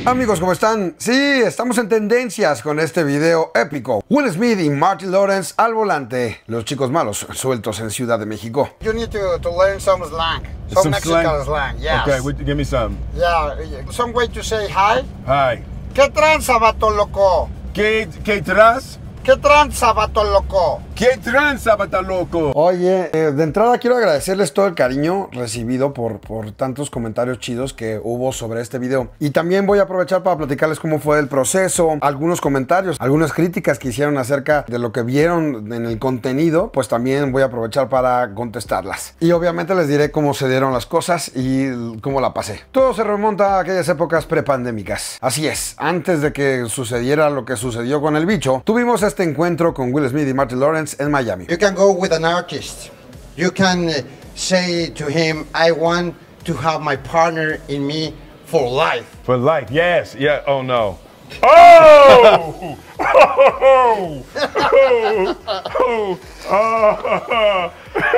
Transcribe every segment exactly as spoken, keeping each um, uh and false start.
Amigos, ¿cómo están? Sí, estamos en tendencias con este video épico. Will Smith y Martin Lawrence al volante. Los chicos malos sueltos en Ciudad de México. You need to, to learn some slang. Some, Some Mexican slang? slang, yes. Okay, what- give me some. Yeah, some way to say hi. Hi. ¿Qué tranza, vato loco? ¿Qué, qué tras? ¿Qué tranza, vato loco? ¿Qué tranza, bata loco? Oye, eh, de entrada quiero agradecerles todo el cariño recibido por, por tantos comentarios chidos que hubo sobre este video. Y también voy a aprovechar para platicarles cómo fue el proceso, algunos comentarios, algunas críticas que hicieron acerca de lo que vieron en el contenido, pues también voy a aprovechar para contestarlas. Y obviamente les diré cómo se dieron las cosas y cómo la pasé. Todo se remonta a aquellas épocas prepandémicas. Así es, antes de que sucediera lo que sucedió con el bicho, tuvimos este encuentro con Will Smith y Martin Lawrence en Miami. You can go with an artist. You can uh, say to him, I want to have my partner in me for life. For life, yes, yeah, oh no. Oh! Oh! Oh! Oh! Oh!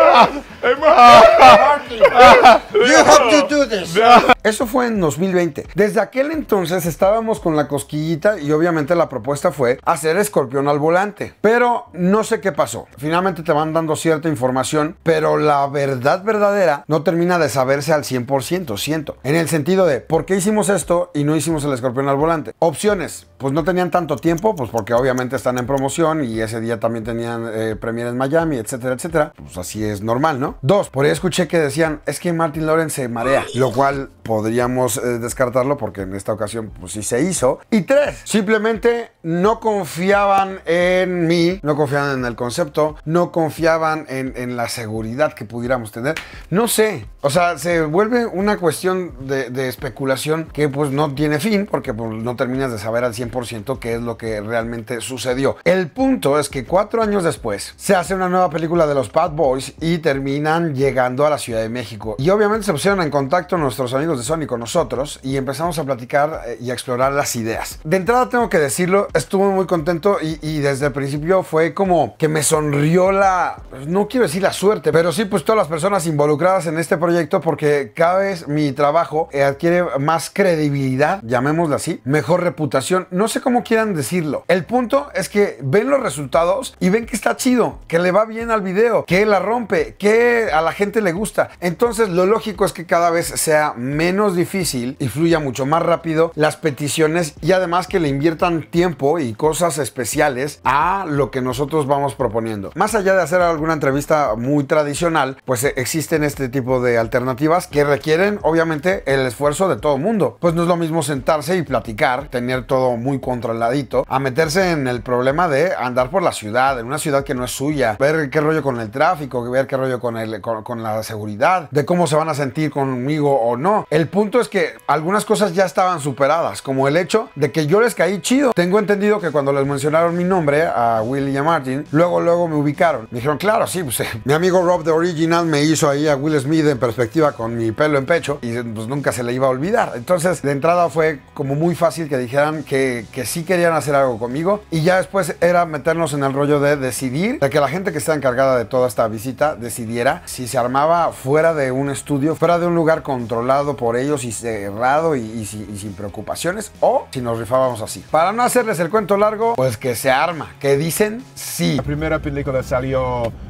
You have to do this. Eso fue en dos mil veinte. Desde aquel entonces estábamos con la cosquillita y obviamente la propuesta fue hacer Escorpión al volante. Pero no sé qué pasó. Finalmente te van dando cierta información, pero la verdad verdadera no termina de saberse al cien por ciento, siento. En el sentido de, ¿por qué hicimos esto y no hicimos el Escorpión al volante? Opciones, pues no tenían tanto tiempo, pues porque obviamente están en promoción y ese día también tenían eh, premiere en Miami, etcétera, etcétera. Pues así es normal, ¿no? Dos, por ahí escuché que decían, es que Martin Lawrence se marea, lo cual podríamos eh, descartarlo porque en esta ocasión pues sí se hizo. Y tres, simplemente no confiaban en mí, no confiaban en el concepto, no confiaban en, en la seguridad que pudiéramos tener. No sé, o sea, se vuelve una cuestión de, de especulación que pues no tiene fin porque pues, no terminas de saber al cien por ciento qué es lo que realmente sucedió. El punto es que cuatro años después se hace una nueva película de los Bad Boys y terminan llegando a la Ciudad de México. Y obviamente se pusieron en contacto nuestros amigos de Sony con nosotros y empezamos a platicar y a explorar las ideas. De entrada tengo que decirlo, estuve muy contento y, y desde el principio fue como que me sonrió la, no quiero decir la suerte, pero sí pues todas las personas involucradas en este proyecto porque cada vez mi trabajo adquiere más credibilidad, llamémoslo así, mejor reputación, no sé cómo quieran decirlo. El punto es que ven los resultados y ven que está chido, que le va bien al video, que la rompe, que a la gente le gusta. Entonces lo lógico es que cada vez sea menos difícil y fluya mucho más rápido las peticiones y además que le inviertan tiempo y cosas especiales a lo que nosotros vamos proponiendo. Más allá de hacer alguna entrevista muy tradicional, pues existen este tipo de alternativas que requieren obviamente el esfuerzo de todo mundo. Pues no es lo mismo sentarse y platicar, tener todo muy controladito, a meterse en el problema de andar por la ciudad, en una ciudad que no es suya, ver qué rollo con el tráfico, ver qué rollo con, el, con, con la seguridad, de cómo se van a sentir conmigo o no. El punto es que algunas cosas ya estaban superadas, como el hecho de que yo les caí chido. Tengo entendido que cuando les mencionaron mi nombre a Will y a Martin, luego luego me ubicaron. Me dijeron, claro, sí, pues eh, mi amigo Rob The Original me hizo ahí a Will Smith en perspectiva con mi pelo en pecho y pues nunca se le iba a olvidar. Entonces de entrada fue como muy fácil que dijeran que, que sí querían hacer algo conmigo y ya después era meternos en el rollo de decidir, de que la gente que está encargada de toda esta visita decidiera si se armaba fuera de un estudio, fuera de un lugar controlado por ellos y cerrado y, y, y sin preocupaciones, o si nos rifábamos así. Para no hacerles el cuento largo, pues que se arma, que dicen sí. La primera película salió uh,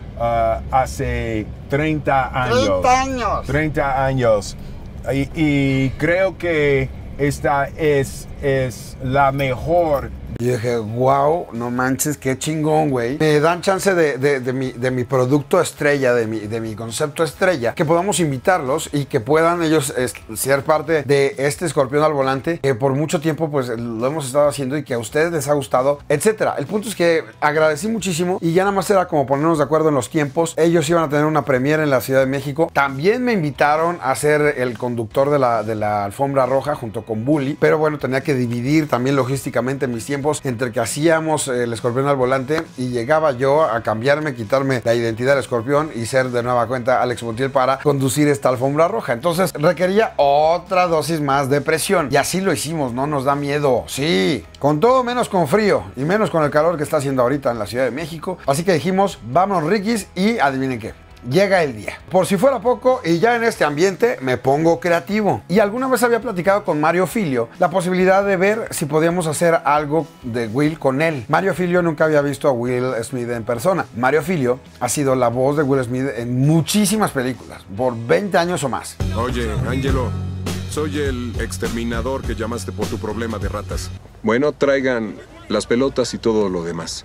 hace treinta años. treinta años. treinta años. Y, y creo que esta es, es la mejor. Y dije, wow, no manches, qué chingón, güey. Me dan chance de, de, de, mi, de mi producto estrella, de mi, de mi concepto estrella, que podamos invitarlos y que puedan ellos es, ser parte de este Escorpión al volante, que por mucho tiempo pues lo hemos estado haciendo y que a ustedes les ha gustado, etcétera. El punto es que agradecí muchísimo y ya nada más era como ponernos de acuerdo en los tiempos. Ellos iban a tener una premiere en la Ciudad de México. También me invitaron a ser el conductor de la, de la alfombra roja junto con Bully, pero bueno, tenía que dividir también logísticamente mis tiempos entre que hacíamos el Escorpión al volante y llegaba yo a cambiarme, quitarme la identidad del escorpión y ser de nueva cuenta Alex Montiel para conducir esta alfombra roja. Entonces requería otra dosis más de presión y así lo hicimos, no nos da miedo, sí, con todo menos con frío y menos con el calor que está haciendo ahorita en la Ciudad de México. Así que dijimos, vamos Rikis y adivinen qué. llega el día. Por si fuera poco, y ya en este ambiente me pongo creativo. Y alguna vez había platicado con Mario Filio la posibilidad de ver si podíamos hacer algo de Will con él. Mario Filio nunca había visto a Will Smith en persona. Mario Filio ha sido la voz de Will Smith en muchísimas películas, por veinte años o más. Oye, Angelo, soy el exterminador que llamaste por tu problema de ratas. Bueno, traigan las pelotas y todo lo demás.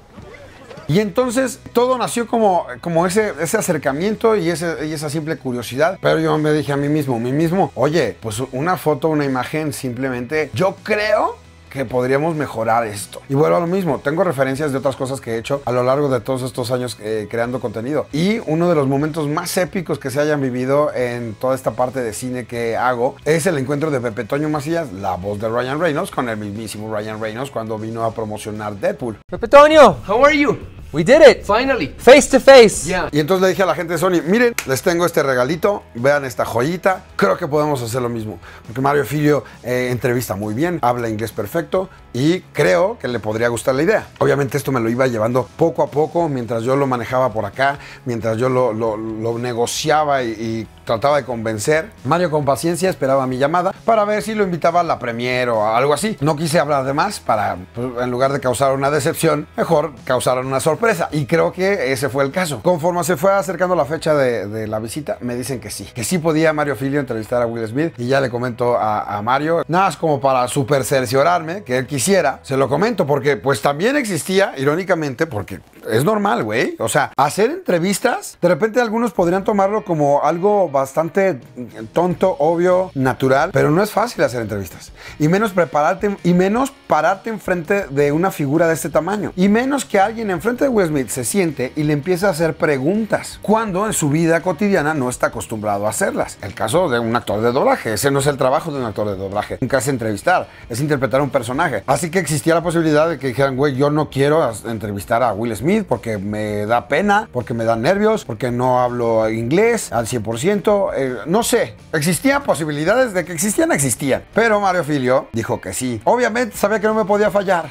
Y entonces todo nació como, como ese, ese acercamiento y, ese, y esa simple curiosidad. Pero yo me dije a mí mismo, a mí mismo, oye, pues una foto, una imagen, simplemente yo creo que podríamos mejorar esto. Y vuelvo a lo mismo, tengo referencias de otras cosas que he hecho a lo largo de todos estos años eh, creando contenido. Y uno de los momentos más épicos que se hayan vivido en toda esta parte de cine que hago es el encuentro de Pepe Toño Macías, la voz de Ryan Reynolds, con el mismísimo Ryan Reynolds cuando vino a promocionar Deadpool. Pepe Toño, How are you? we did it. Finally. Face to face. Yeah. Y entonces le dije a la gente de Sony, miren, les tengo este regalito, vean esta joyita, creo que podemos hacer lo mismo. Porque Mario Filio eh, entrevista muy bien, habla inglés perfecto y creo que le podría gustar la idea. Obviamente esto me lo iba llevando poco a poco, mientras yo lo manejaba por acá, mientras yo lo, lo, lo negociaba y, y trataba de convencer. Mario con paciencia esperaba mi llamada para ver si lo invitaba a la premiere o algo así. No quise hablar de más para, pues, en lugar de causar una decepción, mejor causar una sorpresa. Y creo que ese fue el caso. Conforme se fue acercando la fecha de, de la visita, me dicen que sí. Que sí podía Mario Filio entrevistar a Will Smith. Y ya le comento a, a Mario, nada más como para super cerciorarme que él quisiera, se lo comento porque pues también existía, irónicamente, porque es normal, güey. O sea, hacer entrevistas, de repente algunos podrían tomarlo como algo bastante tonto, obvio, natural, pero no es fácil hacer entrevistas. Y menos prepararte, y menos pararte enfrente de una figura de este tamaño. Y menos que alguien enfrente de Will Smith se siente y le empieza a hacer preguntas, cuando en su vida cotidiana no está acostumbrado a hacerlas. El caso de un actor de doblaje, ese no es el trabajo de un actor de doblaje. Nunca es entrevistar, es interpretar un personaje. Así que existía la posibilidad de que dijeran, güey, yo no quiero entrevistar a Will Smith porque me da pena, porque me da nervios, porque no hablo inglés al cien por ciento. Eh, no sé, existían posibilidades de que existían, existían. Pero Mario Filio dijo que sí. Obviamente sabía que no me podía fallar.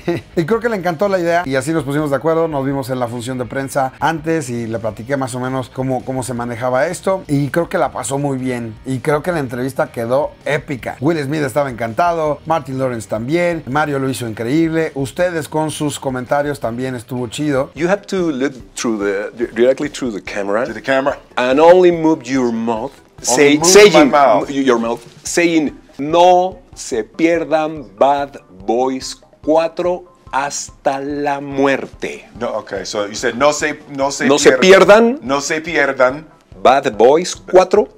Y creo que le encantó la idea y así nos pusimos de acuerdo. Nos vimos en la función de prensa antes y le platiqué más o menos cómo, cómo se manejaba esto y creo que la pasó muy bien y creo que la entrevista quedó épica. Will Smith estaba encantado, Martin Lawrence también, Mario lo hizo increíble, ustedes con sus comentarios también estuvo chido. You have to look through the directly through the camera. To the camera. And only move your mouth. Say, move saying my mouth. your mouth. Saying no se pierdan Bad Boys cuatro hasta la muerte. No, okay, so you said no se, no se, no se pierdan. No se pierdan. Bad Boys cuatro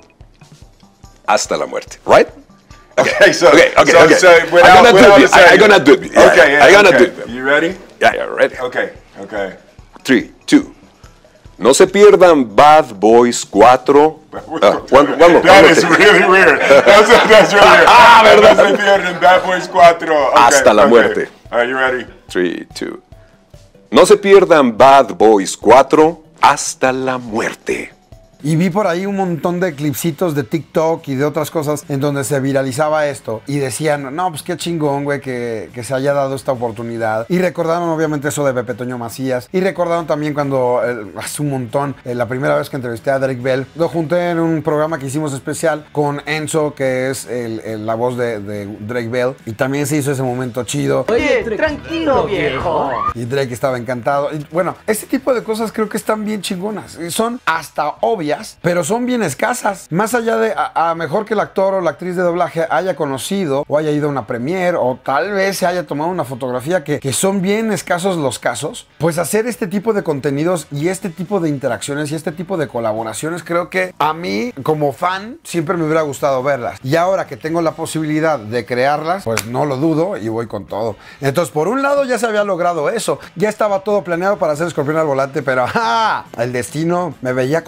hasta la muerte. Right? Okay, so, okay, okay, so, okay. so without, I'm gonna without do it. I, I'm gonna do it. Yeah, okay, yeah, I'm gonna okay. do it. You ready? Yeah, yeah, ready. Okay, okay. Three, two. No se pierdan Bad Boys cuatro. Uh, one, one more. That one is more really weird. That's, that's really weird. Ah, verdad. No se pierdan Bad Boys cuatro. Okay, Hasta la okay. muerte. All right, you ready? Three, two. No se pierdan Bad Boys cuatro hasta la muerte. Y vi por ahí un montón de clipsitos de TikTok y de otras cosas en donde se viralizaba esto y decían, no, pues qué chingón, güey, que, que se haya dado esta oportunidad. Y recordaron obviamente eso de Pepe Toño Macías. Y recordaron también cuando, eh, hace un montón, eh, la primera vez que entrevisté a Drake Bell, lo junté en un programa que hicimos especial con Enzo, que es el, el, la voz de, de Drake Bell. Y también se hizo ese momento chido. Oye, tranquilo, viejo. Y Drake estaba encantado. Y bueno, este tipo de cosas creo que están bien chingonas. Y son hasta obvias, pero son bien escasas. Más allá de a, a mejor que el actor o la actriz de doblaje haya conocido o haya ido a una premiere o tal vez se haya tomado una fotografía, que, que son bien escasos los casos, pues hacer este tipo de contenidos y este tipo de interacciones y este tipo de colaboraciones, creo que a mí como fan siempre me hubiera gustado verlas. Y ahora que tengo la posibilidad de crearlas, pues no lo dudo y voy con todo. Entonces, por un lado ya se había logrado eso, ya estaba todo planeado para hacer Escorpión al Volante, pero ¡ja! El destino me veía con ternura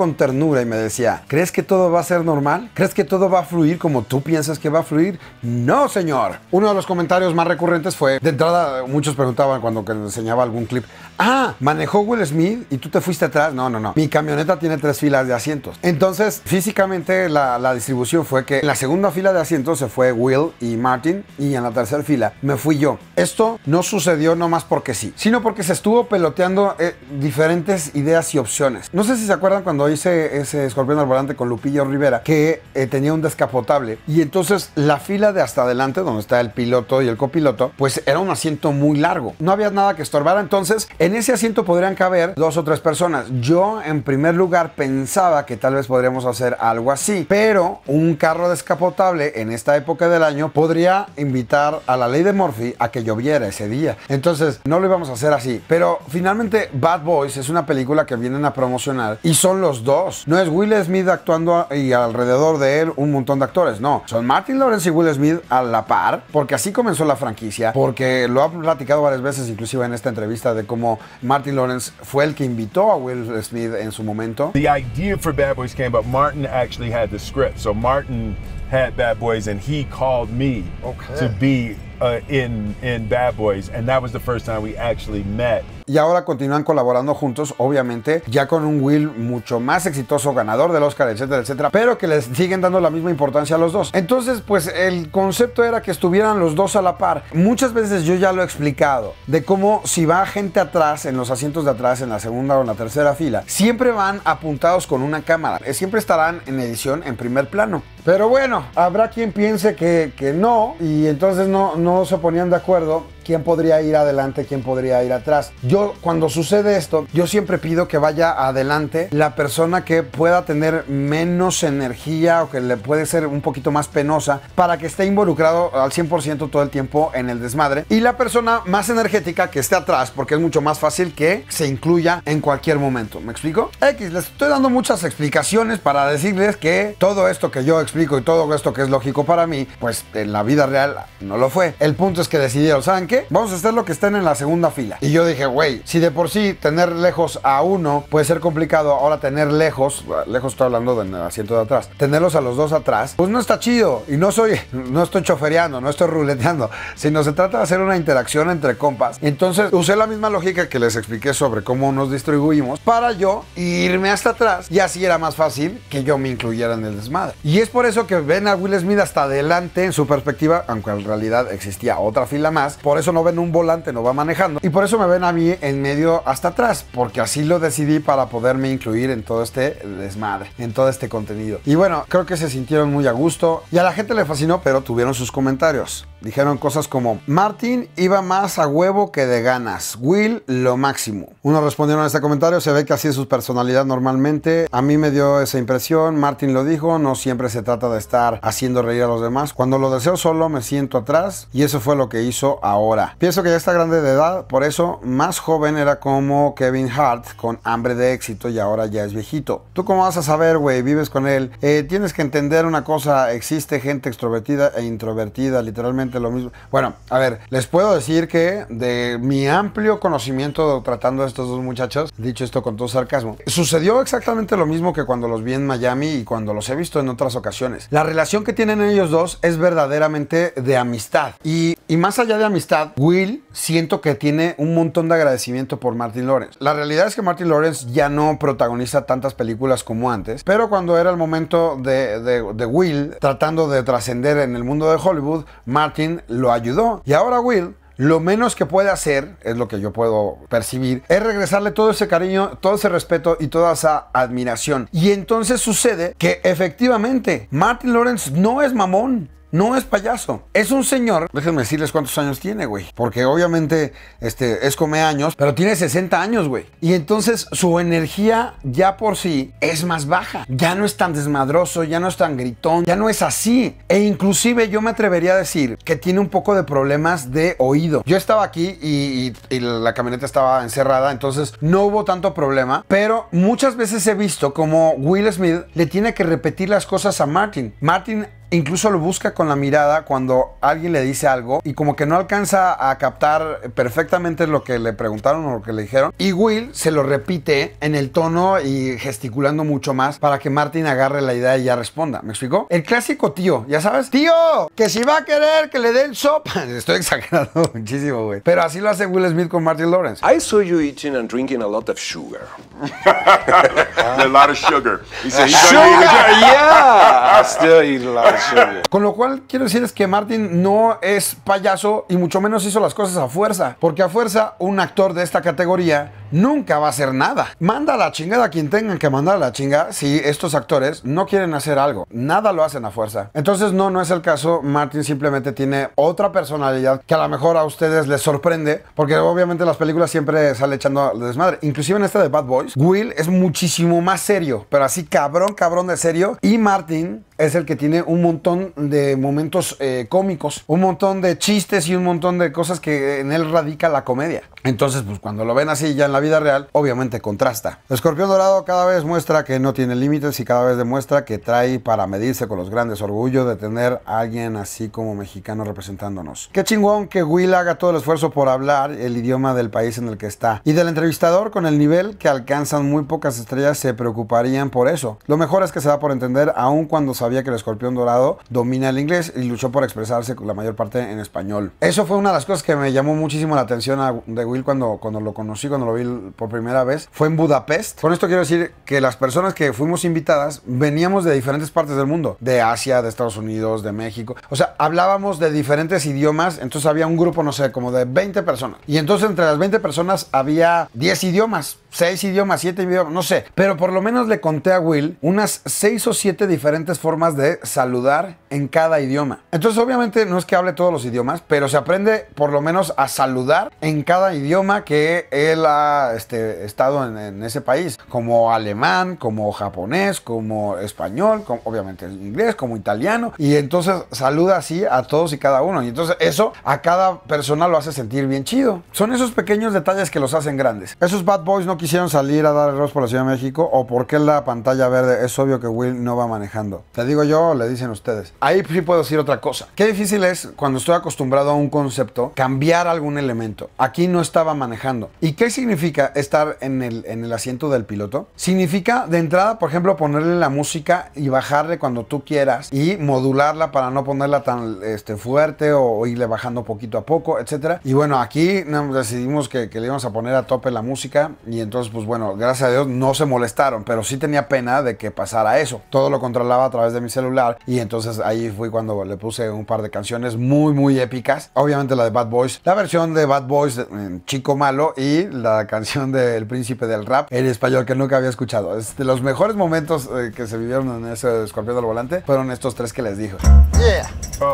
ternura y me decía, ¿crees que todo va a ser normal? ¿Crees que todo va a fluir como tú piensas que va a fluir? No, señor. Uno de los comentarios más recurrentes fue, de entrada, muchos preguntaban cuando que enseñaba algún clip, ah, ¿manejó Will Smith y tú te fuiste atrás? No, no, no. Mi camioneta tiene tres filas de asientos. Entonces, físicamente, la, la distribución fue que en la segunda fila de asientos se fue Will y Martin, y en la tercera fila me fui yo. Esto no sucedió nomás porque sí, sino porque se estuvo peloteando eh, diferentes ideas y opciones. No sé si se acuerdan cuando hice ese escorpión al volante con Lupillo Rivera, que eh, tenía un descapotable, y entonces la fila de hasta adelante, donde está el piloto y el copiloto, pues era un asiento muy largo. No había nada que estorbara, entonces en ese asiento podrían caber dos o tres personas. Yo, en primer lugar, pensaba que tal vez podríamos hacer algo así, pero un carro descapotable en esta época del año podría invitar a la ley de Murphy a que lloviera ese día. Entonces no lo íbamos a hacer así, pero finalmente Bad Boys es una película que vienen a promocionar y son los dos. No es Will Smith actuando y alrededor de él un montón de actores, no, son Martin Lawrence y Will Smith a la par, porque así comenzó la franquicia, porque lo ha platicado varias veces, inclusive en esta entrevista, de cómo Martin Lawrence fue el que invitó a Will Smith en su momento. The idea for Bad Boys came, but Martin actually had the script. So Martin had Bad Boys and he called me okay. to be uh, in, in Bad Boys, and that was the first time we actually met. Y ahora continúan colaborando juntos, obviamente, ya con un Will mucho más exitoso, ganador del Oscar, etcétera, etcétera, pero que les siguen dando la misma importancia a los dos. Entonces, pues el concepto era que estuvieran los dos a la par. Muchas veces yo ya lo he explicado, de cómo si va gente atrás, en los asientos de atrás, en la segunda o en la tercera fila, siempre van apuntados con una cámara. Siempre estarán en edición en primer plano. Pero bueno, habrá quien piense que, que no, y entonces no, no se ponían de acuerdo quién podría ir adelante, quién podría ir atrás. Yo, cuando sucede esto, yo siempre pido que vaya adelante la persona que pueda tener menos energía o que le puede ser un poquito más penosa para que esté involucrado al cien por ciento todo el tiempo en el desmadre, y la persona más energética que esté atrás, porque es mucho más fácil que se incluya en cualquier momento. ¿Me explico? X, les estoy dando muchas explicaciones para decirles que todo esto que yo explico y todo esto que es lógico para mí, pues en la vida real no lo fue. El punto es que decidieron, ¿saben qué? Vamos a hacer lo que estén en la segunda fila. Y yo dije, güey, si de por sí tener lejos a uno puede ser complicado, ahora tener lejos, lejos estoy hablando del asiento de atrás, tenerlos a los dos atrás, pues no está chido. Y no soy, no estoy chofereando, no estoy ruleteando, sino se trata de hacer una interacción entre compas. Entonces usé la misma lógica que les expliqué sobre cómo nos distribuimos para yo irme hasta atrás, y así era más fácil que yo me incluyera en el desmadre. Y es por eso que ven a Will Smith hasta adelante en su perspectiva, aunque en realidad existía otra fila más. Por eso no ven un volante, no va manejando, y por eso me ven a mí en medio hasta atrás, porque así lo decidí para poderme incluir en todo este desmadre, en todo este contenido. Y bueno, creo que se sintieron muy a gusto y a la gente le fascinó, pero tuvieron sus comentarios. Dijeron cosas como, Martin iba más a huevo que de ganas, Will lo máximo. Uno respondieron a este comentario, se ve que así es su personalidad normalmente. A mí me dio esa impresión, Martin lo dijo, no siempre se trata de estar haciendo reír a los demás. Cuando lo deseo solo me siento atrás, y eso fue lo que hizo ahora. Pienso que ya está grande de edad, por eso más joven era como Kevin Hart, con hambre de éxito, y ahora ya es viejito. ¿Tú cómo vas a saber, güey? Vives con él. Eh, tienes que entender una cosa, existe gente extrovertida e introvertida, literalmente lo mismo. Bueno, a ver, les puedo decir que de mi amplio conocimiento tratando a estos dos muchachos, dicho esto con todo sarcasmo, sucedió exactamente lo mismo que cuando los vi en Miami y cuando los he visto en otras ocasiones. La relación que tienen ellos dos es verdaderamente de amistad, y, y más allá de amistad, Will siento que tiene un montón de agradecimiento por Martin Lawrence. La realidad es que Martin Lawrence ya no protagoniza tantas películas como antes, pero cuando era el momento de, de, de Will tratando de trascender en el mundo de Hollywood, Martin lo ayudó, y ahora Will lo menos que puede hacer, es lo que yo puedo percibir, es regresarle todo ese cariño, todo ese respeto y toda esa admiración. Y entonces sucede que efectivamente Martin Lawrence no es mamón, no es payaso, es un señor. Déjenme decirles cuántos años tiene, güey, porque obviamente este, es come años, pero tiene sesenta años, güey. Y entonces su energía ya por sí es más baja, ya no es tan desmadroso, ya no es tan gritón, ya no es así. E inclusive yo me atrevería a decir que tiene un poco de problemas de oído. Yo estaba aquí y, y, y la camioneta estaba encerrada, entonces no hubo tanto problema, pero muchas veces he visto como Will Smith le tiene que repetir las cosas a Martin. Martin incluso lo busca con la mirada cuando alguien le dice algo y como que no alcanza a captar perfectamente lo que le preguntaron o lo que le dijeron. Y Will se lo repite en el tono y gesticulando mucho más para que Martin agarre la idea y ya responda. ¿Me explicó? El clásico tío, ya sabes, tío, que si va a querer que le den sopa. Estoy exagerando muchísimo, güey. Pero así lo hace Will Smith con Martin Lawrence. I saw you eating and drinking a lot of sugar. A lot of sugar. He said he's Sugar, gonna eat it. yeah. I still eat a lot of sugar. Con lo cual quiero decir es que Martin no es payaso y mucho menos hizo las cosas a fuerza. Porque a fuerza un actor de esta categoría nunca va a hacer nada. Manda a la chingada a quien tengan que mandar a la chingada si estos actores no quieren hacer algo. Nada lo hacen a fuerza. Entonces no, no es el caso. Martin simplemente tiene otra personalidad que a lo mejor a ustedes les sorprende porque obviamente las películas siempre sale echando desmadre. Inclusive en esta de Bad Boys, Will es muchísimo más serio, pero así cabrón, cabrón de serio. Y Martin es el que tiene un montón de momentos eh, cómicos, un montón de chistes y un montón de cosas que en él radica la comedia. Entonces, pues cuando lo ven así ya en la vida real, obviamente contrasta. Escorpión Dorado cada vez muestra que no tiene límites y cada vez demuestra que trae para medirse con los grandes. Orgullo de tener a alguien así como mexicano representándonos. Qué chingón que Will haga todo el esfuerzo por hablar el idioma del país en el que está. Y del entrevistador, con el nivel que alcanzan muy pocas estrellas, se preocuparían por eso. Lo mejor es que se da por entender, aun cuando sabía que el Escorpión Dorado domina el inglés y luchó por expresarse la mayor parte en español. Eso fue una de las cosas que me llamó muchísimo la atención a, de Will cuando, cuando lo conocí, cuando lo vi por primera vez. Fue en Budapest. Con esto quiero decir que las personas que fuimos invitadas veníamos de diferentes partes del mundo. De Asia, de Estados Unidos, de México. O sea, hablábamos de diferentes idiomas. Entonces había un grupo, no sé, como de veinte personas. Y entonces entre las veinte personas había diez idiomas. seis idiomas, siete idiomas, no sé. Pero por lo menos le conté a Will unas seis o siete diferentes formas de saludar en cada idioma. Entonces obviamente no es que hable todos los idiomas, pero se aprende por lo menos a saludar en cada idioma que él ha este, estado en, en ese país. Como alemán, como japonés, como español, como, obviamente inglés, como italiano. Y entonces saluda así a todos y cada uno. Y entonces eso a cada persona lo hace sentir bien chido. Son esos pequeños detalles que los hacen grandes. Esos Bad Boys no quisieron salir a dar arroz por la Ciudad de México. ¿O por qué la pantalla verde? Es obvio que Will no va manejando. ¿Te digo yo o le dicen ustedes? Ahí sí puedo decir otra cosa. Qué difícil es cuando estoy acostumbrado a un concepto cambiar algún elemento. Aquí no estaba manejando. ¿Y qué significa estar en el, en el asiento del piloto? Significa de entrada, por ejemplo, ponerle la música y bajarle cuando tú quieras y modularla para no ponerla tan este, fuerte o, o irle bajando poquito a poco, etcétera. Y bueno, aquí no, decidimos que, que le íbamos a poner a tope la música y entonces, pues bueno, gracias a Dios no se molestaron, pero sí tenía pena de que pasara eso. Todo lo controlaba a través de mi celular y entonces ahí fui cuando le puse un par de canciones muy, muy épicas. Obviamente la de Bad Boys, la versión de Bad Boys en Chico Malo y la canción del Príncipe del Rap en español que nunca había escuchado. Es de los mejores momentos eh, que se vivieron en ese Escorpión del Volante fueron estos tres que les dijo. Yeah. Oh.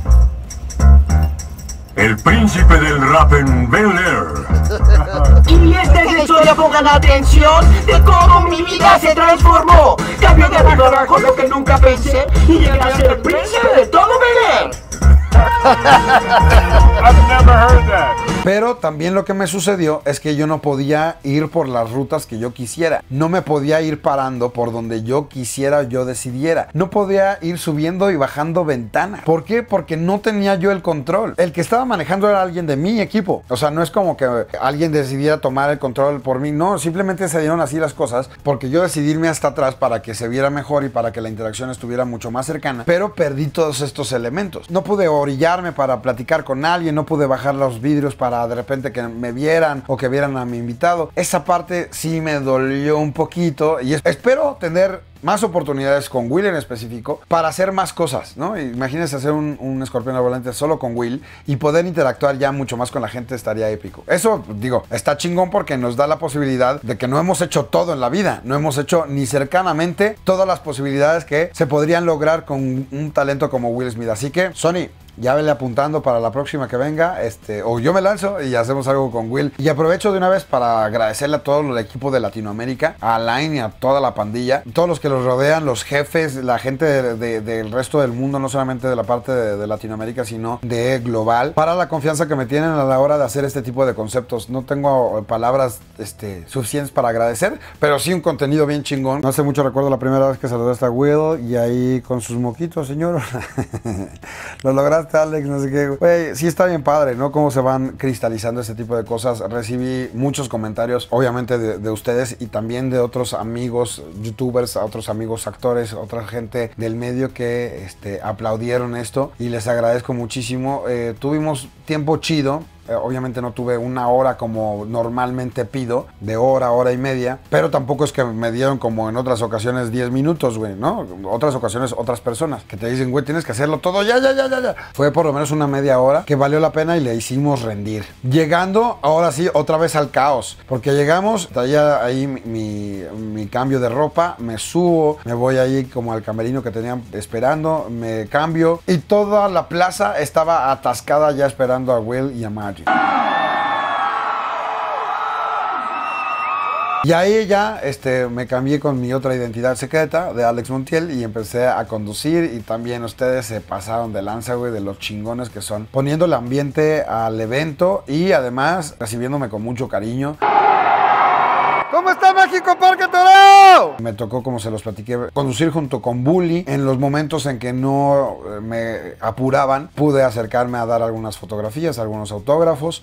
El príncipe del rap en Bel Air. Y esta es la historia, pongan atención, de cómo mi vida se transformó. Cambió de arriba abajo lo que nunca pensé y llegué a ser príncipe de todo Bel Air. I've never heard that. Pero también lo que me sucedió es que yo no podía ir por las rutas que yo quisiera. No me podía ir parando por donde yo quisiera, yo decidiera. No podía ir subiendo y bajando ventanas. ¿Por qué? Porque no tenía yo el control. El que estaba manejando era alguien de mi equipo. O sea, no es como que alguien decidiera tomar el control por mí. No, simplemente se dieron así las cosas porque yo decidí irme hasta atrás para que se viera mejor y para que la interacción estuviera mucho más cercana. Pero perdí todos estos elementos. No pude orillarme para platicar con alguien, no pude bajar los vidrios para de repente que me vieran o que vieran a mi invitado. Esa parte sí me dolió un poquito y espero tener más oportunidades con Will en específico para hacer más cosas, ¿no? Imagínense hacer un, un Escorpión al Volante solo con Will y poder interactuar ya mucho más con la gente, estaría épico. Eso, digo, está chingón porque nos da la posibilidad de que no hemos hecho todo en la vida, no hemos hecho ni cercanamente todas las posibilidades que se podrían lograr con un talento como Will Smith. Así que, Sony, ya vele apuntando para la próxima que venga, este, o yo me lanzo y hacemos algo con Will. Y aprovecho de una vez para agradecerle a todo el equipo de Latinoamérica, a Alain y a toda la pandilla, todos los que los rodean, los jefes, la gente de, de, del resto del mundo, no solamente de la parte de, de Latinoamérica, sino de global, para la confianza que me tienen a la hora de hacer este tipo de conceptos. No tengo palabras este, suficientes para agradecer, pero sí un contenido bien chingón. No hace mucho recuerdo la primera vez que saludaste a Will y ahí con sus moquitos, señor. Lo lograste, Alex, no sé qué. Güey, sí está bien padre, ¿no? Cómo se van cristalizando este tipo de cosas. Recibí muchos comentarios, obviamente, de, de ustedes y también de otros amigos youtubers, a otros amigos actores, otra gente del medio que este, aplaudieron esto y les agradezco muchísimo. Eh, tuvimos tiempo chido. Eh, obviamente no tuve una hora como normalmente pido, de hora, hora y media, pero tampoco es que me dieron como en otras ocasiones diez minutos, güey, ¿no? Otras ocasiones, otras personas que te dicen, güey, tienes que hacerlo todo, ya, ya, ya, ya, ya. Fue por lo menos una media hora que valió la pena y le hicimos rendir. Llegando, ahora sí, otra vez al caos, porque llegamos, traía ahí mi, mi, mi cambio de ropa, me subo, me voy ahí como al camerino que tenían esperando, me cambio y toda la plaza estaba atascada ya esperando a Will y a Martin. Y ahí ya este, me cambié con mi otra identidad secreta de Alex Montiel y empecé a conducir y también ustedes se pasaron de lanza, güey, de los chingones que son, poniendo el ambiente al evento y además recibiéndome con mucho cariño. ¿Cómo está México, Parque Toreo? Me tocó, como se los platiqué, conducir junto con Bully. En los momentos en que no me apuraban, pude acercarme a dar algunas fotografías, algunos autógrafos.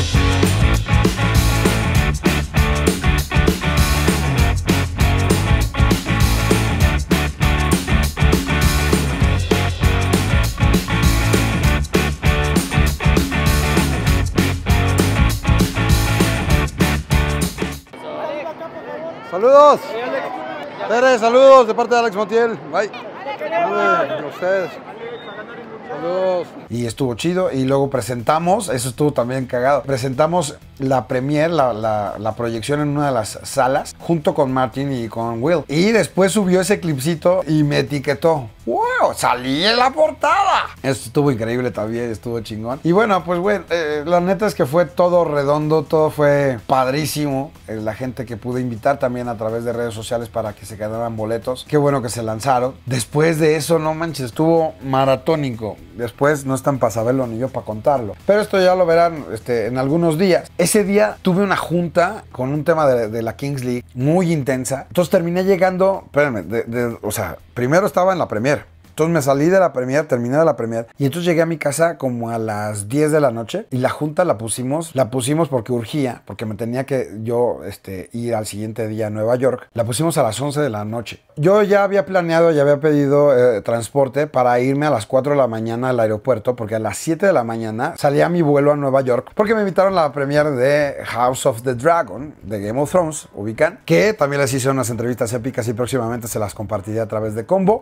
Saludos. Pérez, saludos de parte de Alex Montiel. Bye. Saludos a ustedes. Saludos. Y estuvo chido. Y luego presentamos, eso estuvo también cagado. Presentamos la premiere, la, la, la proyección en una de las salas, junto con Martin y con Will. Y después subió ese clipcito y me etiquetó. ¡Wow! ¡Salí en la portada! Esto estuvo increíble también, estuvo chingón. Y bueno, pues güey, eh, la neta es que fue todo redondo, todo fue padrísimo. Eh, la gente que pude invitar también a través de redes sociales para que se quedaran boletos. Qué bueno que se lanzaron. Después de eso, no manches, estuvo maratónico. Después no están para saberlo ni yo para contarlo. Pero esto ya lo verán este, en algunos días. Ese día tuve una junta con un tema de, de la Kings League muy intensa. Entonces terminé llegando, espérenme, de, de, o sea, primero estaba en la premiere. Entonces me salí de la premier, terminé de la premier y entonces llegué a mi casa como a las diez de la noche y la junta la pusimos, la pusimos porque urgía, porque me tenía que yo este, ir al siguiente día a Nueva York. La pusimos a las once de la noche. Yo ya había planeado, ya había pedido eh, transporte para irme a las cuatro de la mañana al aeropuerto porque a las siete de la mañana salía mi vuelo a Nueva York porque me invitaron a la premier de House of the Dragon, de Game of Thrones, ubican, que también les hice unas entrevistas épicas y próximamente se las compartiré a través de Combo.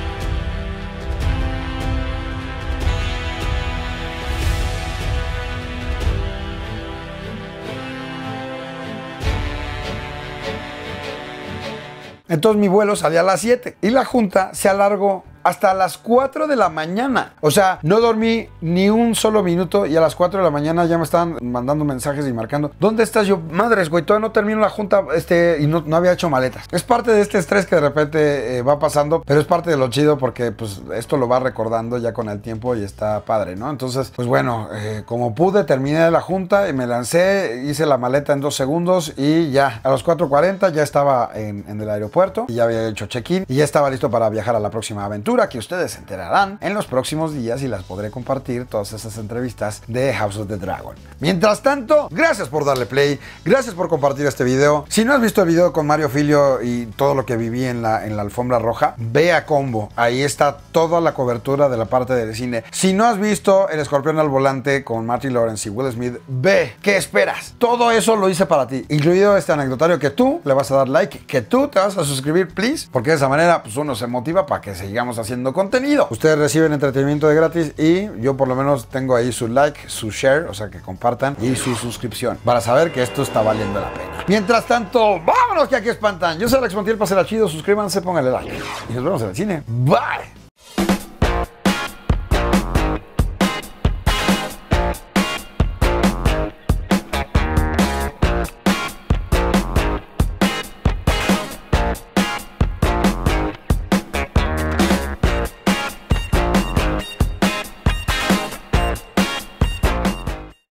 Entonces mi vuelo salía a las siete y la junta se alargó hasta las cuatro de la mañana. O sea, no dormí ni un solo minuto y a las cuatro de la mañana ya me estaban mandando mensajes y marcando. ¿Dónde estás? Yo, madres, güey, todavía no termino la junta este, y no, no había hecho maletas. Es parte de este estrés que de repente eh, va pasando, pero es parte de lo chido porque pues esto lo va recordando ya con el tiempo y está padre, ¿no? Entonces, pues bueno, eh, como pude, terminé la junta y me lancé, hice la maleta en dos segundos y ya, a las cuatro cuarenta ya estaba en, en el aeropuerto y ya había hecho check-in y ya estaba listo para viajar a la próxima aventura, que ustedes se enterarán en los próximos días y las podré compartir todas esas entrevistas de House of the Dragon. Mientras tanto, gracias por darle play, gracias por compartir este video. Si no has visto el video con Mario Filio y todo lo que viví en la, en la alfombra roja, ve a Combo, ahí está toda la cobertura de la parte del cine. Si no has visto El Escorpión al Volante con Martin Lawrence y Will Smith, ve, ¿qué esperas? Todo eso lo hice para ti, incluido este anecdotario que tú le vas a dar like, que tú te vas a suscribir, please, porque de esa manera pues uno se motiva para que sigamos haciendo contenido. Ustedes reciben entretenimiento de gratis y yo por lo menos tengo ahí su like, su share, o sea que compartan, y su suscripción para saber que esto está valiendo la pena. Mientras tanto, vámonos que aquí espantan. Yo soy Alex Montiel, pásenla chido, suscríbanse, pónganle like y nos vemos en el cine. Bye.